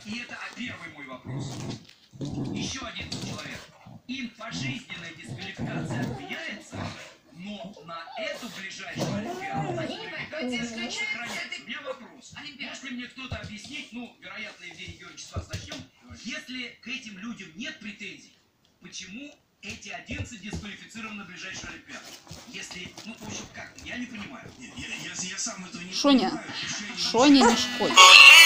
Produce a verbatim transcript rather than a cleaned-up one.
И это первый мой вопрос. Еще один человек. Им пожизненная дисквалификация отменяется, но на эту ближайшую олимпиаду сохраняется. У меня вопрос. Может ли мне кто-то объяснить, ну, вероятно, Евгений Георгиевич, с вас начнем, если к этим людям нет претензий, почему эти одиннадцать дисквалифицированы на ближайшую олимпиаду? Если, ну, в общем, как, я не понимаю. Я, я, я сам этого не Шоня, понимаю. Шоня не шкодит.